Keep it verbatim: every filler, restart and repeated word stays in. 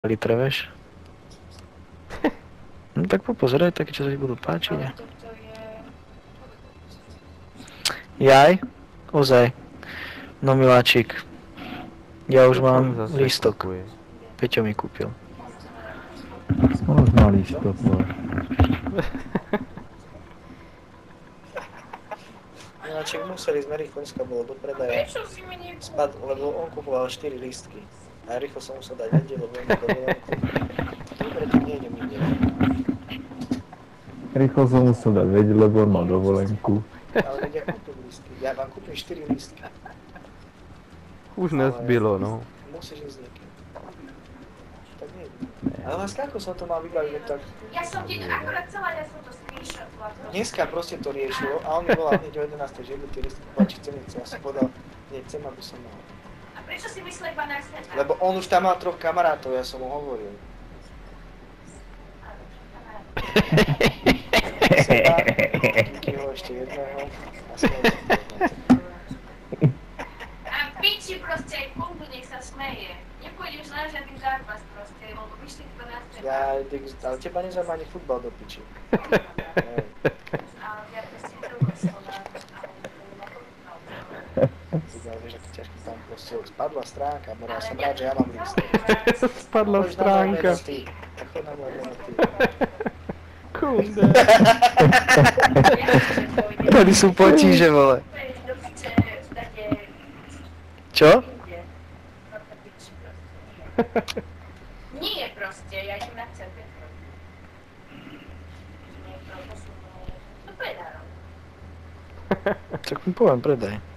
litre, vieš. No tak popozeraj, také čo sa ti budú páčiť. Ale toto je... Jaj, ozaj. No miláčik. Ja už mám lístok. Peťo mi kúpil. On už má lístok, vole. Miláčik, museli sme rýchlo, dneska bolo do predaja. Prečo si mi nekúpil? Spad, lebo on kupoval štyri lístky. A rýchlo som musel dať vedieť, lebo on to dovolenku. Dobre, tu nejdem inde. Rýchlo som musel dať vedieť, lebo on mal dovolenku. Ale veď ja kúpim lístky. Ja vám kúpim štyri lístky. Už nezbylo, no. Musíš ísť niekým. Tak nejde. Ale vlastne ako som to mal vybaviť, tak... Ja som ti akurát celá, ja som to screenshotovala. Dneska proste to riešilo a on mi volal hneď o jedenástej, že idú tie lístky kúpať, či chcem nechce. Ja som povedal, nechcem, aby som mal. A prečo si myslel dvanásť? Lebo on už tam mal troch kamarátov, ja som mu hovoril. Seba, Kikyho ešte jedného a svojho. A piči proste aj fundu, nech sa smeje. Nepôjdeš na žiadny zápas proste, lebo vyšli dvanásť. Ja, ale teba nezaujíma ani futbal do piči. Hej. Ale ja proste druhú slovo. Videl, vieš, aký ťažký tam proste spadla stránka, mora, ja som rád, že ja mám lístok. Spadla stránka. Tak chod na môj menoty. Kunde. Tady sú potíže, vole. Čo? Nie proste, ja idem na center. Nie, to posunú do predárom. Tak mi poviem, predaj.